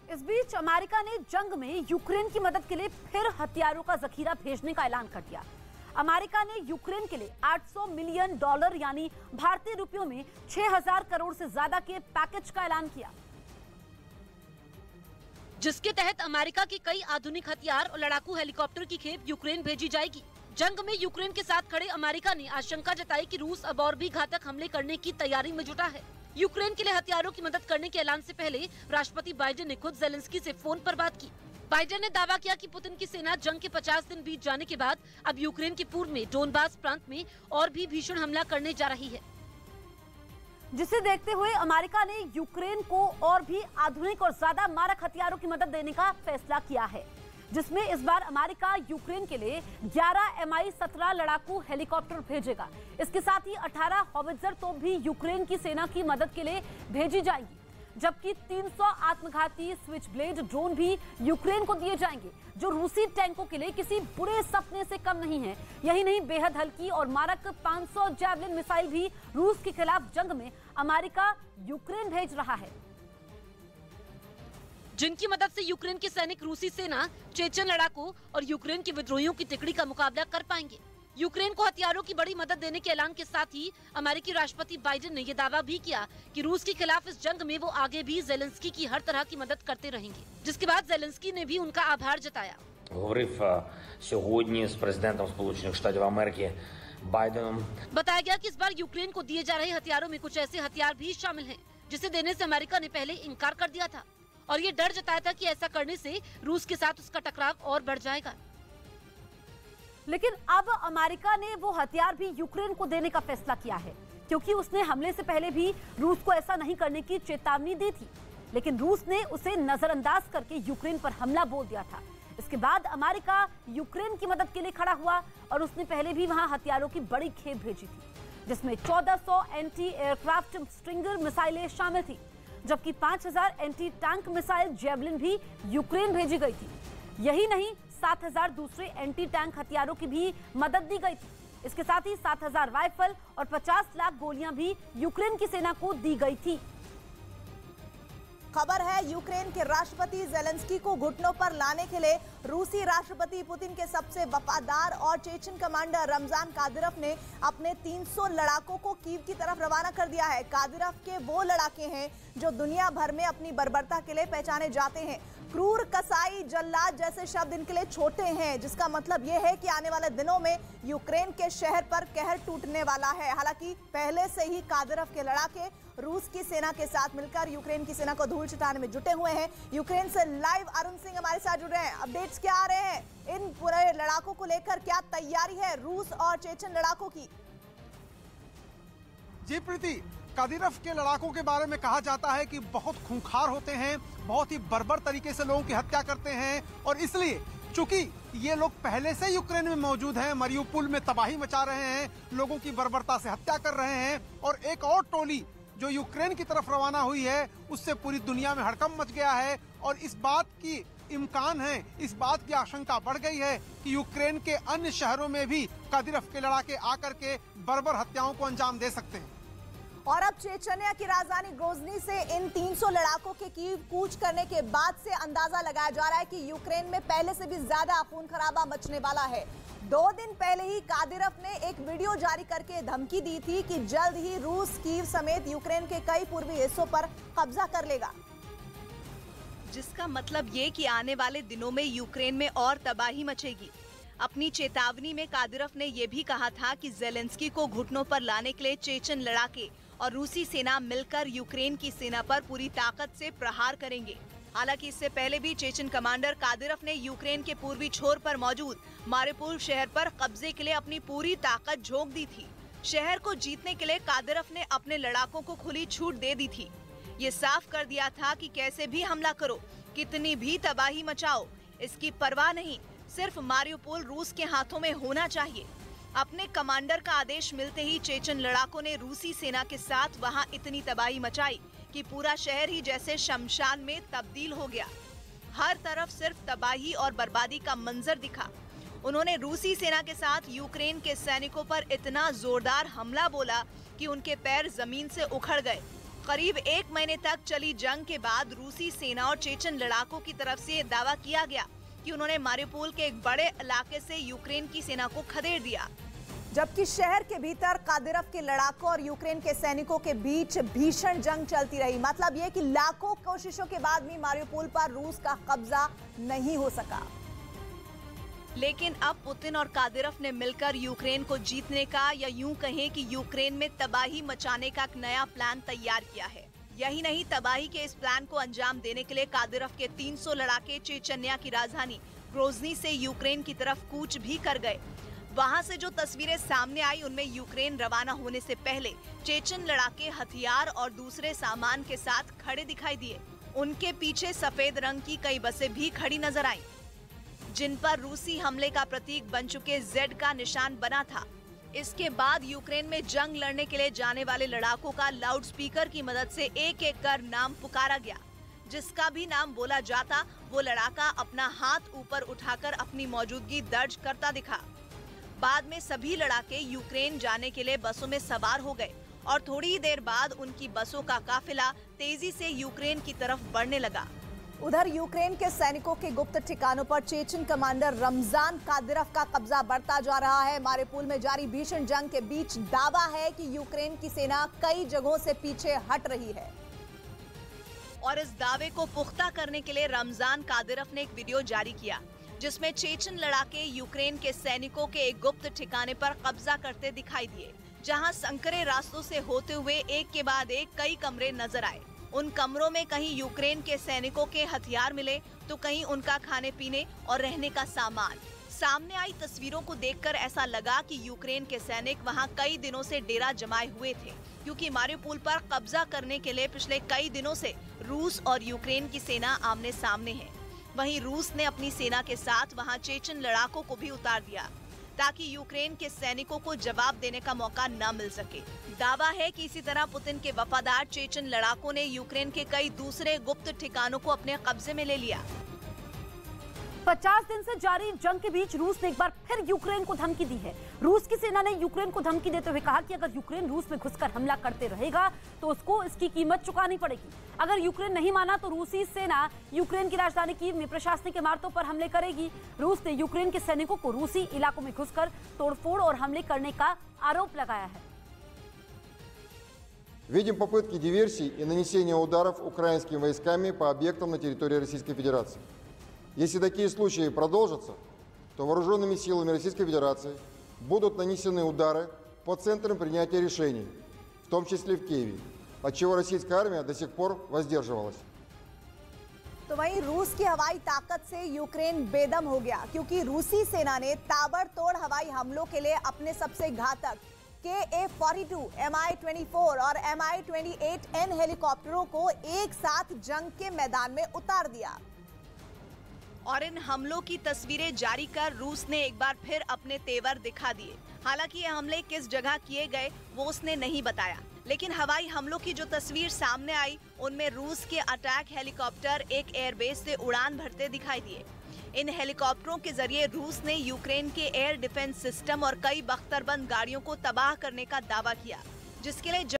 इस बीच अमेरिका ने जंग में यूक्रेन की मदद के लिए फिर हथियारों का जखीरा भेजने का ऐलान कर दिया। अमेरिका ने यूक्रेन के लिए $800 मिलियन यानी भारतीय रुपयों में 6000 करोड़ से ज्यादा के पैकेज का ऐलान किया, जिसके तहत अमेरिका के कई आधुनिक हथियार और लड़ाकू हेलीकॉप्टर की खेप यूक्रेन भेजी जाएगी। जंग में यूक्रेन के साथ खड़े अमेरिका ने आशंका जताई कि रूस अब और भी घातक हमले करने की तैयारी में जुटा है। यूक्रेन के लिए हथियारों की मदद करने के ऐलान से पहले राष्ट्रपति बाइडेन ने खुद ज़ेलेंस्की से फोन पर बात की। बाइडेन ने दावा किया कि पुतिन की सेना जंग के 50 दिन बीत जाने के बाद अब यूक्रेन के पूर्व में डोनबास प्रांत में और भी भीषण हमला करने जा रही है, जिसे देखते हुए अमेरिका ने यूक्रेन को और भी आधुनिक और ज्यादा मारक हथियारों की मदद देने का फैसला किया है, जिसमें इस बार अमेरिका यूक्रेन के लिए 11 Mi-17 लड़ाकू हेलीकॉप्टर भेजेगा। इसके साथ ही 18 हॉवित्जर तोप भी यूक्रेन की सेना की मदद के लिए भेजी जाएंगी, जबकि 300 आत्मघाती स्विच ब्लेड ड्रोन भी यूक्रेन को दिए जाएंगे, जो रूसी टैंकों के लिए किसी बुरे सपने से कम नहीं है। यही नहीं, बेहद हल्की और मारक 500 जैवलिन मिसाइल भी रूस के खिलाफ जंग में अमेरिका यूक्रेन भेज रहा है, जिनकी मदद से यूक्रेन के सैनिक रूसी सेना, चेचन लड़ाकू और यूक्रेन के विद्रोहियों की तिकड़ी का मुकाबला कर पाएंगे। यूक्रेन को हथियारों की बड़ी मदद देने के ऐलान के साथ ही अमेरिकी राष्ट्रपति बाइडेन ने यह दावा भी किया कि रूस के खिलाफ इस जंग में वो आगे भी ज़ेलेंस्की की हर तरह की मदद करते रहेंगे, जिसके बाद ज़ेलेंस्की ने भी उनका आभार जताया। बताया गया कि इस बार यूक्रेन को दिए जा रहे हथियारों में कुछ ऐसे हथियार भी शामिल हैं, जिसे देने से अमेरिका ने पहले इनकार कर दिया था और ये डर जताया था कि ऐसा करने से रूस के साथ उसका टकराव और बढ़ जाएगा। लेकिन अब अमेरिका ने वो हथियार भी यूक्रेन को देने का फैसला किया है, क्योंकि उसने हमले से पहले भी रूस को ऐसा नहीं करने की चेतावनी दी थी, लेकिन रूस ने उसे नजरअंदाज करके यूक्रेन पर हमला बोल दिया था। इसके बाद अमेरिका यूक्रेन की मदद के लिए खड़ा हुआ और उसने पहले भी वहां हथियारों की बड़ी खेप भेजी थी, जिसमें 1400 एंटी एयरक्राफ्ट स्ट्रिंगर मिसाइलें शामिल थी, जबकि 5000 एंटी टैंक मिसाइल जेवलिन भी यूक्रेन भेजी गई थी। यही नहीं, 7000 दूसरे एंटी टैंक हथियारों की भी मदद दी गई थी। इसके साथ ही 7000 राइफल और 50 लाख गोलियां भी यूक्रेन की सेना को दी गई थी। खबर है, यूक्रेन के राष्ट्रपति ज़ेलेंस्की को घुटनों पर लाने के लिए रूसी राष्ट्रपति पुतिन के सबसे वफादार और चेचन कमांडर रमजान कादिरोव ने अपने 300 लड़ाकों को कीव की तरफ रवाना कर दिया है। कादिरोव के वो लड़ाके हैं जो दुनिया भर में अपनी बर्बरता के लिए पहचाने जाते हैं। क्रूर, कसाई, जल्लाद जैसे शब्द इनके लिए छोटे हैं, जिसका मतलब यह है कि आने वाले दिनों में यूक्रेन के शहर पर कहर टूटने वाला है। हालांकि पहले से ही कादिरोव के लड़ाके रूस की सेना के साथ मिलकर यूक्रेन की सेना को धूल छिटाने में जुटे हुए हैं। यूक्रेन से लाइव अरुण सिंह हमारे साथ जुड़ रहे हैं। अपडेट्स क्या आ रहे हैं इन पूरे लड़ाकों को लेकर? क्या तैयारी है रूस और चेचन लड़ाकों की? जी प्रीति, कादिरोव के लड़ाकों के बारे में कहा जाता है कि बहुत खूंखार होते हैं, बहुत ही बर्बर तरीके से लोगों की हत्या करते हैं और इसलिए चूंकि ये लोग पहले से यूक्रेन में मौजूद हैं, मरियुपोल में तबाही मचा रहे हैं, लोगों की बर्बरता से हत्या कर रहे हैं और एक और टोली जो यूक्रेन की तरफ रवाना हुई है उससे पूरी दुनिया में हड़कंप मच गया है और इस बात की इम्कान है, इस बात की आशंका बढ़ गई है कि यूक्रेन के अन्य शहरों में भी कादिरोव के लड़ाके आकर के बर्बर हत्याओं को अंजाम दे सकते हैं। और अब चेचन्या की राजधानी ग्रोजनी से इन 300 लड़ाकों के कीव कूच करने के बाद से अंदाजा लगाया जा रहा है कि यूक्रेन में पहले से भी ज्यादा खून खराबा मचने वाला है। 2 दिन पहले ही कादिरोव ने एक वीडियो जारी करके धमकी दी थी कि जल्द ही रूस कीव समेत यूक्रेन के कई पूर्वी हिस्सों पर कब्जा कर लेगा, जिसका मतलब ये कि आने वाले दिनों में यूक्रेन में और तबाही मचेगी। अपनी चेतावनी में कादिरोव ने यह भी कहा था कि ज़ेलेंस्की को घुटनों पर लाने के लिए चेचन लड़ाके और रूसी सेना मिलकर यूक्रेन की सेना पर पूरी ताकत से प्रहार करेंगे। हालांकि इससे पहले भी चेचन कमांडर कादिरोव ने यूक्रेन के पूर्वी छोर पर मौजूद मारियुपोल शहर पर कब्जे के लिए अपनी पूरी ताकत झोंक दी थी। शहर को जीतने के लिए कादिरोव ने अपने लड़ाकों को खुली छूट दे दी थी। ये साफ कर दिया था कि कैसे भी हमला करो, कितनी भी तबाही मचाओ, इसकी परवाह नहीं, सिर्फ मारियुपोल रूस के हाथों में होना चाहिए। अपने कमांडर का आदेश मिलते ही चेचन लड़ाकों ने रूसी सेना के साथ वहां इतनी तबाही मचाई कि पूरा शहर ही जैसे शमशान में तब्दील हो गया। हर तरफ सिर्फ तबाही और बर्बादी का मंजर दिखा। उन्होंने रूसी सेना के साथ यूक्रेन के सैनिकों पर इतना जोरदार हमला बोला कि उनके पैर जमीन से उखड़ गए। करीब 1 महीने तक चली जंग के बाद रूसी सेना और चेचन लड़ाकों की तरफ से ये दावा किया गया कि उन्होंने मारिउपोल के एक बड़े इलाके से यूक्रेन की सेना को खदेड़ दिया। जबकि शहर के भीतर कादिरफ के लड़ाकों और यूक्रेन के सैनिकों के बीच भीषण जंग चलती रही। मतलब ये कि लाखों कोशिशों के बाद भी मारिउपोल पर रूस का कब्जा नहीं हो सका। लेकिन अब पुतिन और कादिरफ ने मिलकर यूक्रेन को जीतने का, या यूं कहें कि यूक्रेन में तबाही मचाने का एक नया प्लान तैयार किया है। यही नहीं, तबाही के इस प्लान को अंजाम देने के लिए कादिरफ के 300 लड़ाके चेचन्या की राजधानी ग्रोजनी से यूक्रेन की तरफ कूच भी कर गए। वहां से जो तस्वीरें सामने आई उनमें यूक्रेन रवाना होने से पहले चेचन लड़ाके हथियार और दूसरे सामान के साथ खड़े दिखाई दिए। उनके पीछे सफेद रंग की कई बसें भी खड़ी नजर आईं, जिन पर रूसी हमले का प्रतीक बन चुके जेड का निशान बना था। इसके बाद यूक्रेन में जंग लड़ने के लिए जाने वाले लड़ाकों का लाउडस्पीकर की मदद से एक एक कर नाम पुकारा गया। जिसका भी नाम बोला जाता वो लड़ाका अपना हाथ ऊपर उठाकर अपनी मौजूदगी दर्ज करता दिखा। बाद में सभी लड़ाके यूक्रेन जाने के लिए बसों में सवार हो गए और थोड़ी ही देर बाद उनकी बसों का काफिला तेजी से यूक्रेन की तरफ बढ़ने लगा। उधर यूक्रेन के सैनिकों के गुप्त ठिकानों पर चेचन कमांडर रमजान कादिरफ का कब्जा बढ़ता जा रहा है। मारिउपोल में जारी भीषण जंग के बीच दावा है कि यूक्रेन की सेना कई जगहों से पीछे हट रही है। और इस दावे को पुख्ता करने के लिए रमजान कादिरफ ने एक वीडियो जारी किया, जिसमें चेचन लड़ाके यूक्रेन के सैनिकों के एक गुप्त ठिकाने पर कब्जा करते दिखाई दिए, जहां संकरे रास्तों से होते हुए एक के बाद एक कई कमरे नजर आए। उन कमरों में कहीं यूक्रेन के सैनिकों के हथियार मिले तो कहीं उनका खाने पीने और रहने का सामान। सामने आई तस्वीरों को देखकर ऐसा लगा कि यूक्रेन के सैनिक वहां कई दिनों से डेरा जमाए हुए थे, क्योंकि मारिउपोल पर कब्जा करने के लिए पिछले कई दिनों से रूस और यूक्रेन की सेना आमने सामने है। वहीं रूस ने अपनी सेना के साथ वहां चेचन लड़ाकों को भी उतार दिया, ताकि यूक्रेन के सैनिकों को जवाब देने का मौका न मिल सके। दावा है कि इसी तरह पुतिन के वफादार चेचन लड़ाकों ने यूक्रेन के कई दूसरे गुप्त ठिकानों को अपने कब्जे में ले लिया। 50 दिन से जारी जंग के बीच रूस ने एक बार फिर यूक्रेन को धमकी दी है। रूस की सेना ने यूक्रेन को धमकी देते हुए कहा कि अगर यूक्रेन रूस में घुसकर हमला करते रहेगा तो उसको इसकी कीमत चुकानी पड़ेगी। अगर यूक्रेन नहीं माना तो रूसी सेना यूक्रेन की राजधानी कीव में प्रशासनिक इमारतों पर हमले करेगी। रूस ने यूक्रेन के सैनिकों को रूसी इलाकों में घुसकर तोड़फोड़ और हमले करने का आरोप लगाया है। Видим попытки диверсий и нанесения ударов украинскими войсками по объектам на территории Российской Федерации. Если такие случаи продолжатся, то вооруженными силами Российской Федерации будут нанесены удары по центрам принятия решений, в том числе в Киеве, от чего российская армия до сих пор воздерживалась. तो वहीं रूस की हवाई ताकत से यूक्रेन बेदम हो गया, क्योंकि रूसी सेना ने ताबड़तोड़ हवाई हमलों के लिए अपने सबसे घातक KA-42, Mi-24 और Mi-28N हेलीकॉप्टरों को एक साथ जंग के मैदान में उतार दिया। और इन हमलों की तस्वीरें जारी कर रूस ने एक बार फिर अपने तेवर दिखा दिए। हालांकि ये हमले किस जगह किए गए वो उसने नहीं बताया, लेकिन हवाई हमलों की जो तस्वीर सामने आई उनमें रूस के अटैक हेलीकॉप्टर एक एयरबेस से उड़ान भरते दिखाई दिए। इन हेलीकॉप्टरों के जरिए रूस ने यूक्रेन के एयर डिफेंस सिस्टम और कई बख्तरबंद गाड़ियों को तबाह करने का दावा किया, जिसके लिए